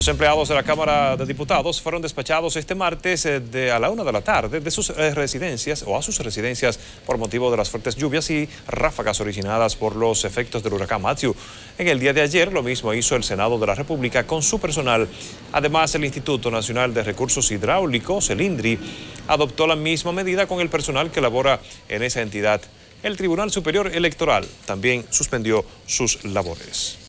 Los empleados de la Cámara de Diputados fueron despachados este martes a la 1 de la tarde de sus residencias o a sus residencias por motivo de las fuertes lluvias y ráfagas originadas por los efectos del huracán Matthew. En el día de ayer lo mismo hizo el Senado de la República con su personal. Además, el Instituto Nacional de Recursos Hidráulicos, el INDRI, adoptó la misma medida con el personal que labora en esa entidad. El Tribunal Superior Electoral también suspendió sus labores.